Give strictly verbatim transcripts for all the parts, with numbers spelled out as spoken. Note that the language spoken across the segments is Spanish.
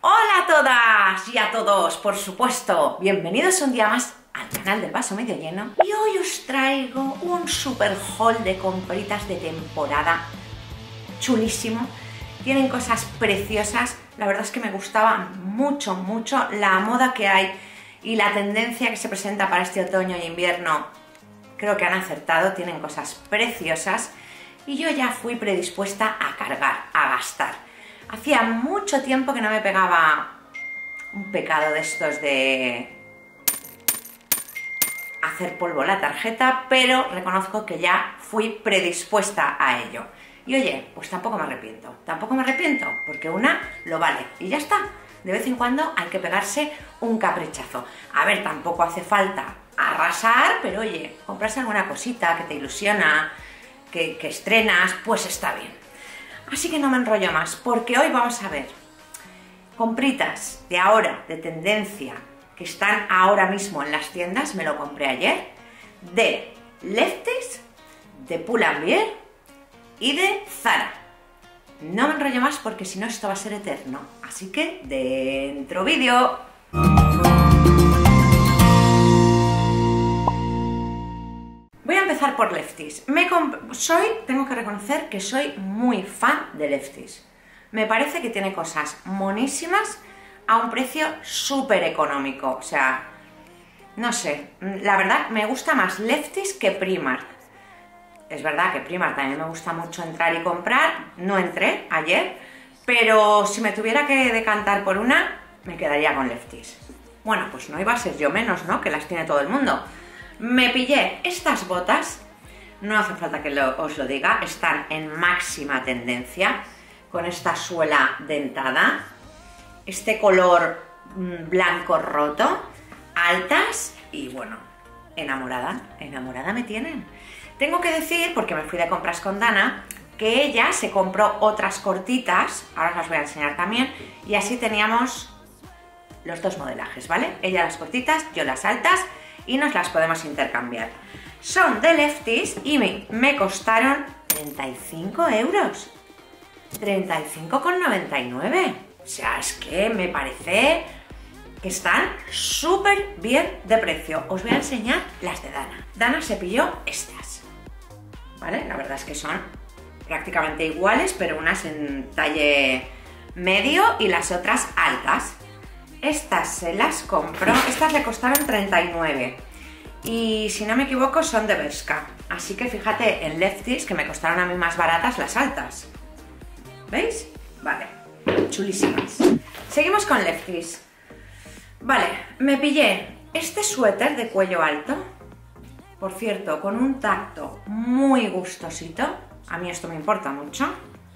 Hola a todas y a todos, por supuesto, bienvenidos un día más al canal del vaso medio lleno y hoy os traigo un super haul de compritas de temporada chulísimo. Tienen cosas preciosas, la verdad es que me gustaba mucho, mucho la moda que hay y la tendencia que se presenta para este otoño e invierno. Creo que han acertado, tienen cosas preciosas y yo ya fui predispuesta a cargar, a gastar. Hacía mucho tiempo que no me pegaba un pecado de estos de hacer polvo la tarjeta, pero reconozco que ya fui predispuesta a ello. Y oye, pues tampoco me arrepiento, tampoco me arrepiento, porque una lo vale y ya está. De vez en cuando hay que pegarse un caprichazo. A ver, tampoco hace falta arrasar, pero oye, comprarse alguna cosita que te ilusiona, que, que estrenas, pues está bien. Así que no me enrollo más, porque hoy vamos a ver compritas de ahora, de tendencia, que están ahora mismo en las tiendas, me lo compré ayer, de Lefties, de Pull and Bear y de Zara. No me enrollo más porque si no esto va a ser eterno, así que dentro vídeo. Voy a empezar por Lefties. Me soy, tengo que reconocer que soy muy fan de Lefties. Me parece que tiene cosas monísimas a un precio súper económico. O sea, no sé, la verdad me gusta más Lefties que Primark. Es verdad que Primark también me gusta mucho entrar y comprar. No entré ayer, pero si me tuviera que decantar por una, me quedaría con Lefties. Bueno, pues no iba a ser yo menos, ¿no? Que las tiene todo el mundo. Me pillé estas botas, no hace falta que lo, os lo diga, están en máxima tendencia, con esta suela dentada, este color blanco roto, altas y bueno, enamorada, enamorada me tienen. Tengo que decir, porque me fui de compras con Dana, que ella se compró otras cortitas, ahora os las voy a enseñar también, y así teníamos los dos modelajes, ¿vale? Ella las cortitas, yo las altas, y nos las podemos intercambiar. Son de Lefties y me, me costaron treinta y cinco euros. treinta y cinco con noventa y nueve. O sea, es que me parece que están súper bien de precio. Os voy a enseñar las de Dana. Dana se pilló estas, ¿vale? La verdad es que son prácticamente iguales, pero unas en talle medio y las otras altas. Estas se las compró, estas le costaron treinta y nueve y si no me equivoco son de Bershka, así que fíjate en Lefties que me costaron a mí más baratas las altas. ¿Veis? Vale, chulísimas. Seguimos con Lefties. Vale, me pillé este suéter de cuello alto, por cierto, con un tacto muy gustosito, a mí esto me importa mucho.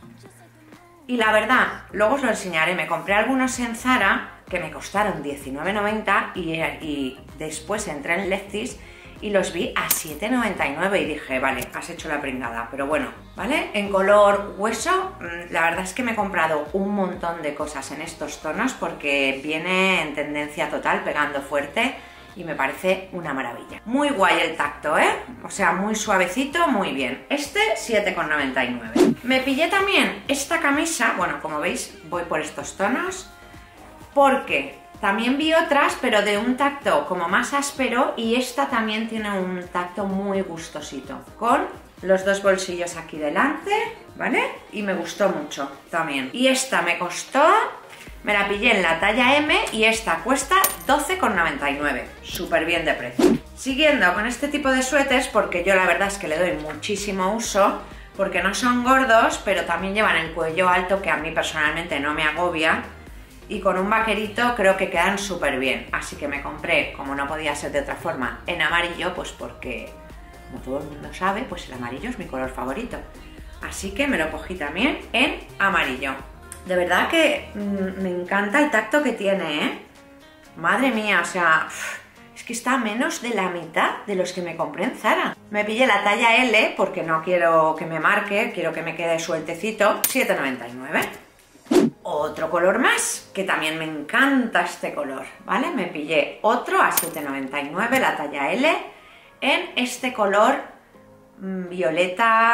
Y la verdad, luego os lo enseñaré, me compré algunos en Zara que me costaron diecinueve noventa y, y después entré en Lefties y los vi a siete noventa y nueve y dije, vale, has hecho la pringada, pero bueno, ¿vale? En color hueso, la verdad es que me he comprado un montón de cosas en estos tonos porque viene en tendencia total, pegando fuerte y me parece una maravilla. Muy guay el tacto, ¿eh? O sea, muy suavecito, muy bien. Este siete con noventa y nueve. Me pillé también esta camisa, bueno, como veis, voy por estos tonos, porque también vi otras, pero de un tacto como más áspero y esta también tiene un tacto muy gustosito, con los dos bolsillos aquí delante, ¿vale? Y me gustó mucho también. Y esta me costó, me la pillé en la talla eme y esta cuesta doce con noventa y nueve, súper bien de precio. Siguiendo con este tipo de suéteres, porque yo la verdad es que le doy muchísimo uso, porque no son gordos, pero también llevan el cuello alto, que a mí personalmente no me agobia, y con un vaquerito creo que quedan súper bien. Así que me compré, como no podía ser de otra forma, en amarillo, pues porque, como todo el mundo sabe, pues el amarillo es mi color favorito. Así que me lo cogí también en amarillo. De verdad que mmm, me encanta el tacto que tiene, ¿eh? Madre mía, o sea, es que está a menos de la mitad de los que me compré en Zara. Me pillé la talla ele porque no quiero que me marque, quiero que me quede sueltecito, siete noventa y nueve. Otro color más, que también me encanta este color, ¿vale? Me pillé otro a siete noventa y nueve, la talla ele, en este color mmm, violeta,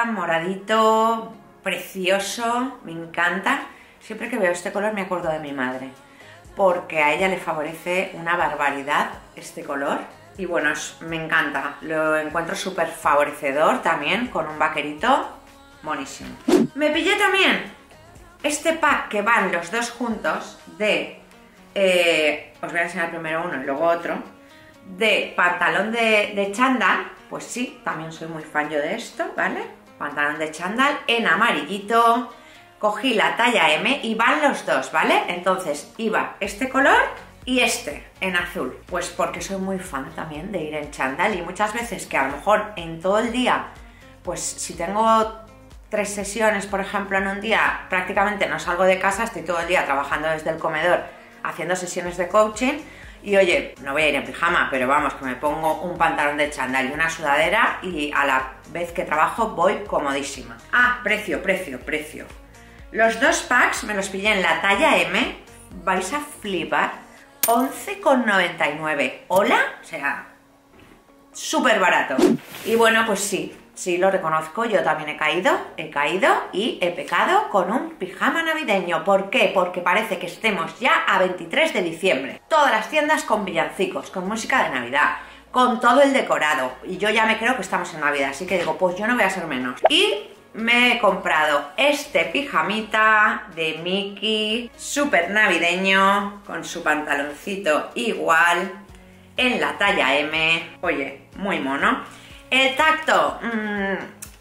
moradito, precioso, me encanta. Siempre que veo este color me acuerdo de mi madre. porque a ella le favorece una barbaridad este color. Y bueno, es, me encanta, lo encuentro súper favorecedor también, con un vaquerito monísimo. Me pillé también este pack que van los dos juntos de, eh, os voy a enseñar primero uno y luego otro, de pantalón de, de chándal. Pues sí, también soy muy fan yo de esto, ¿vale? Pantalón de chándal en amarillito. Cogí la talla eme y van los dos, ¿vale? Entonces iba este color y este en azul. Pues porque soy muy fan también de ir en chándal, y muchas veces que a lo mejor en todo el día, pues si tengo tres sesiones, por ejemplo, en un día, prácticamente no salgo de casa, estoy todo el día trabajando desde el comedor, haciendo sesiones de coaching, y oye, no voy a ir en pijama, pero vamos, que me pongo un pantalón de chándal y una sudadera y a la vez que trabajo voy comodísima. Ah, precio, precio, precio. Los dos packs me los pillé en la talla eme, vais a flipar, once con noventa y nueve. ¿Hola? O sea, súper barato. Y bueno, pues sí, sí lo reconozco, yo también he caído, he caído y he pecado con un pijama navideño. ¿Por qué? Porque parece que estemos ya a veintitrés de diciembre. Todas las tiendas con villancicos, con música de Navidad, con todo el decorado. Y yo ya me creo que estamos en Navidad, así que digo, pues yo no voy a ser menos. Y me he comprado este pijamita de Mickey, súper navideño, con su pantaloncito igual, en la talla eme. Oye, muy mono. El tacto, mmm,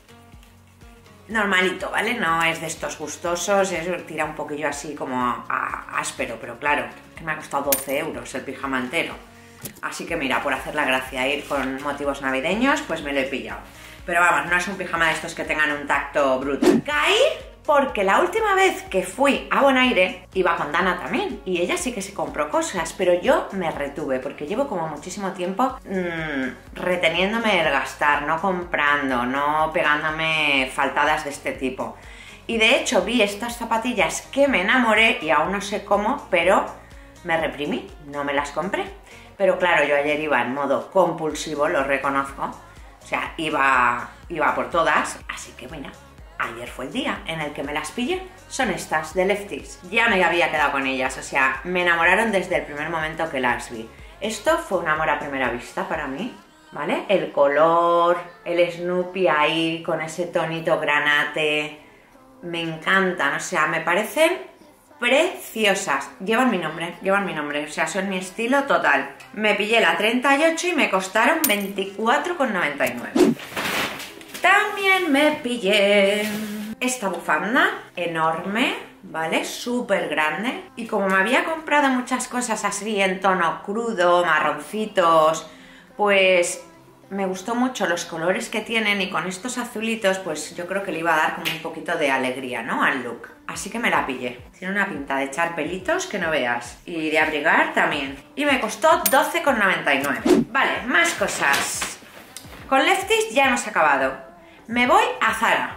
normalito, ¿vale? No es de estos gustosos, es, tira un poquillo así como a, a, áspero, pero claro, que me ha costado doce euros el pijama entero. Así que mira, por hacer la gracia, ir con motivos navideños, pues me lo he pillado. Pero vamos, no es un pijama de estos que tengan un tacto brutal. Caí porque la última vez que fui a Bonaire iba con Dana también, y ella sí que se compró cosas, pero yo me retuve porque llevo como muchísimo tiempo mmm, reteniéndome el gastar, no comprando, no pegándome faltadas de este tipo. Y de hecho vi estas zapatillas que me enamoré y aún no sé cómo, pero me reprimí, no me las compré. Pero claro, yo ayer iba en modo compulsivo, lo reconozco. O sea, iba, iba por todas, así que bueno, ayer fue el día en el que me las pillé. Son estas, de Lefties. Ya me había quedado con ellas, o sea, me enamoraron desde el primer momento que las vi. Esto fue un amor a primera vista para mí, ¿vale? El color, el Snoopy ahí con ese tonito granate, me encantan, o sea, me parecen preciosas. Llevan mi nombre, llevan mi nombre, o sea, son mi estilo total. Me pillé la treinta y ocho y me costaron veinticuatro con noventa y nueve. También me pillé esta bufanda enorme, ¿vale? Súper grande. Y como me había comprado muchas cosas así en tono crudo, marroncitos, pues me gustó mucho los colores que tienen, y con estos azulitos pues yo creo que le iba a dar como un poquito de alegría, ¿no?, al look. Así que me la pillé. Tiene una pinta de echar pelitos que no veas, y de abrigar también. Y me costó doce con noventa y nueve. Vale, más cosas. Con Lefties ya hemos acabado. Me voy a Zara.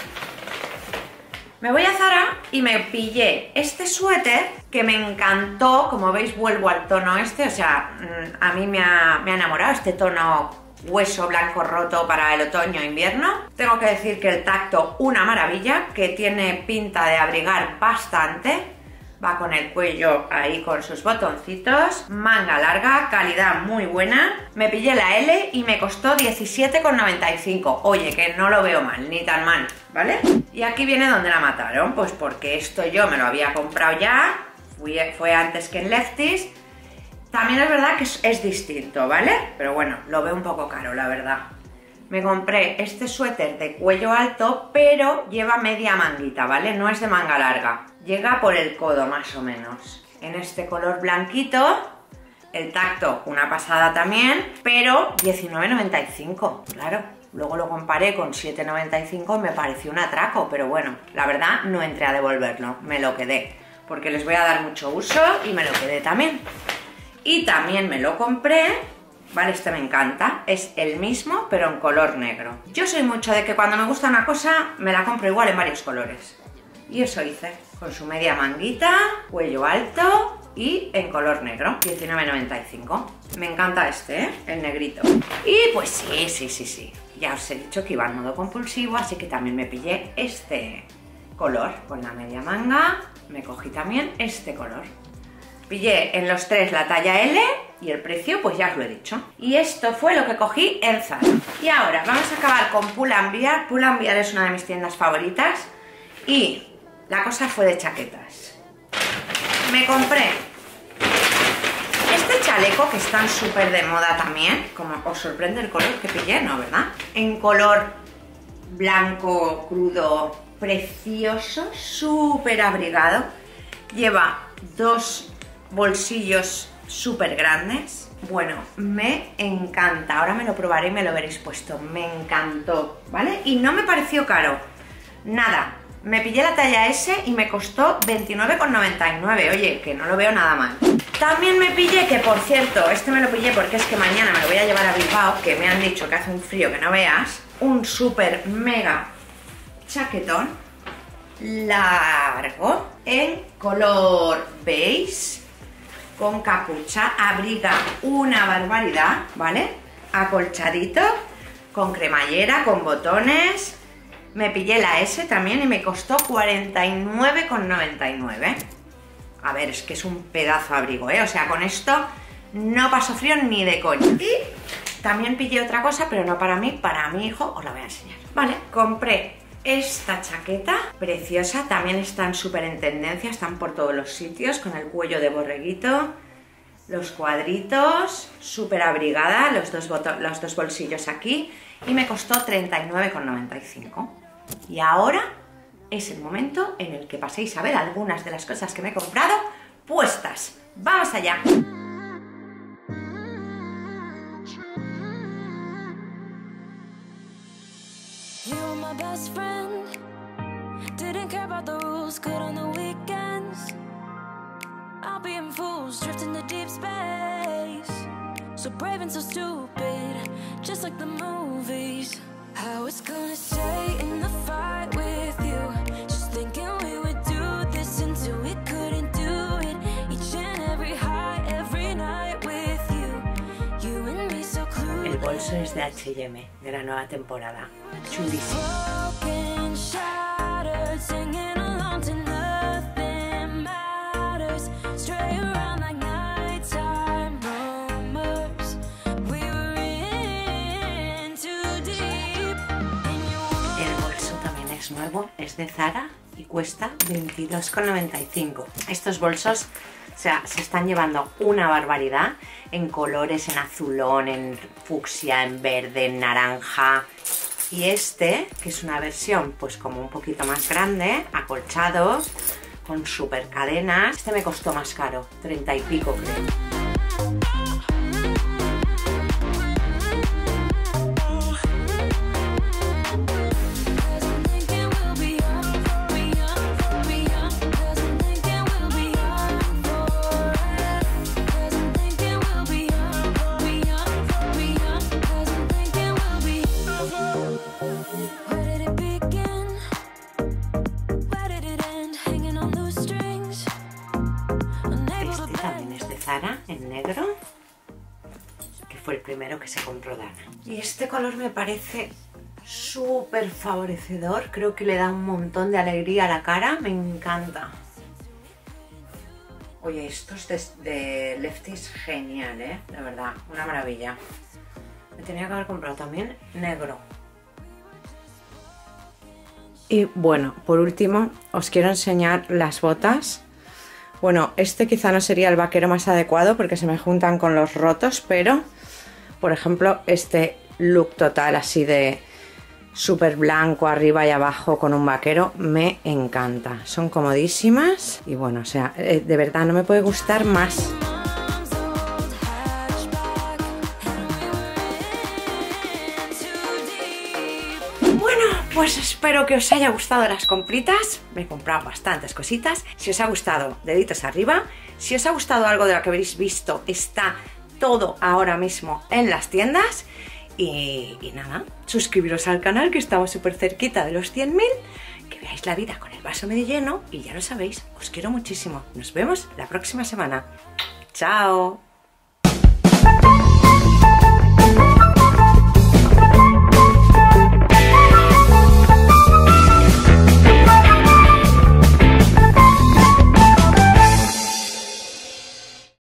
Me voy a Zara y me pillé este suéter que me encantó. Como veis, vuelvo al tono este, o sea, a mí me ha, me ha enamorado este tono hueso blanco roto para el otoño e invierno. Tengo que decir que el tacto una maravilla, que tiene pinta de abrigar bastante. Va con el cuello ahí con sus botoncitos, manga larga, calidad muy buena. Me pillé la ele y me costó diecisiete con noventa y cinco. Oye, que no lo veo mal, ni tan mal, ¿vale? Y aquí viene donde la mataron, pues porque esto yo me lo había comprado ya, fui, fue antes que en Lefties. También es verdad que es, es distinto, ¿vale? Pero bueno, lo veo un poco caro, la verdad. Me compré este suéter de cuello alto, pero lleva media manguita, ¿vale? No es de manga larga. Llega por el codo, más o menos. En este color blanquito, el tacto una pasada también, pero diecinueve noventa y cinco, claro. Luego lo comparé con siete noventa y cinco y me pareció un atraco, pero bueno, la verdad no entré a devolverlo, me lo quedé, porque les voy a dar mucho uso y me lo quedé también. Y también me lo compré, ¿vale? Este me encanta, es el mismo pero en color negro. Yo soy mucho de que cuando me gusta una cosa me la compro igual en varios colores. Y eso hice, con su media manguita, cuello alto y en color negro, diecinueve noventa y cinco. Me encanta este, ¿eh? El negrito. Y pues sí, sí, sí, sí. Ya os he dicho que iba en modo compulsivo, así que también me pillé este color con la media manga. Me cogí también este color. Pillé en los tres la talla L y el precio pues ya os lo he dicho. Y esto fue lo que cogí en Zara. Y ahora vamos a acabar con Pull&Bear. Pull&Bear es una de mis tiendas favoritas y la cosa fue de chaquetas. Me compré este chaleco que están súper de moda también. Como os sorprende el color que pillé, ¿no? ¿Verdad? En color blanco crudo, precioso, súper abrigado. Lleva dos bolsillos súper grandes. Bueno, me encanta. Ahora me lo probaré y me lo veréis puesto. Me encantó, ¿vale? Y no me pareció caro. Nada. Me pillé la talla S y me costó veintinueve con noventa y nueve. Oye, que no lo veo nada mal. También me pillé, que por cierto, este me lo pillé porque es que mañana me lo voy a llevar a Bilbao, que me han dicho que hace un frío que no veas. Un súper mega chaquetón largo en color beige, con capucha, abriga una barbaridad, ¿vale? Acolchadito, con cremallera, con botones. Me pillé la S también y me costó cuarenta y nueve con noventa y nueve. A ver, es que es un pedazo de abrigo, ¿eh? O sea, con esto no paso frío ni de coña. Y también pillé otra cosa, pero no para mí, para mi hijo, os la voy a enseñar. Vale, compré esta chaqueta preciosa, también están súper en tendencia, están por todos los sitios, con el cuello de borreguito, los cuadritos, súper abrigada, los dos, los dos bolsillos aquí, y me costó treinta y nueve con noventa y cinco. Y ahora es el momento en el que paséis a ver algunas de las cosas que me he comprado puestas. ¡Vamos allá! My best friend didn't care about the rules, good on the weekends. I'll be in fools, drifting to deep space. So brave and so stupid, just like the movies. I was gonna stay in the fight with you, just thinking we would do this until we couldn't do it. Each and every high, every night with you, you and me so clueless. El bolso es de H y M, de la nueva temporada. Chulísimo. El bolso también es nuevo, es de Zara y cuesta veintidós con noventa y cinco. Estos bolsos, o sea, se están llevando una barbaridad en colores, en azulón, en fucsia, en verde, en naranja. Y este, que es una versión pues como un poquito más grande, acolchado, con super cadenas. Este me costó más caro, treinta y pico creo. En negro, que fue el primero que se compró Dana. Y este color me parece súper favorecedor, creo que le da un montón de alegría a la cara, me encanta. Oye, estos de, de Lefties, genial, ¿eh? De verdad, una maravilla. Me tenía que haber comprado también negro. Y bueno, por último, os quiero enseñar las botas. Bueno, este quizá no sería el vaquero más adecuado porque se me juntan con los rotos, pero, por ejemplo, este look total así de súper blanco arriba y abajo con un vaquero me encanta. Son comodísimas y bueno, o sea, de verdad no me puede gustar más. Pues espero que os haya gustado las compritas. Me he comprado bastantes cositas. Si os ha gustado, deditos arriba. Si os ha gustado algo de lo que habréis visto, está todo ahora mismo en las tiendas. Y, y nada, suscribiros al canal, que estamos súper cerquita de los cien mil. Que veáis la vida con el vaso medio lleno. Y ya lo sabéis, os quiero muchísimo. Nos vemos la próxima semana. ¡Chao!